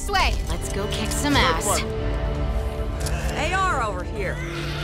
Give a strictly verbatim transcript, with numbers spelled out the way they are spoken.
This way. Let's go kick some ass. A R over here.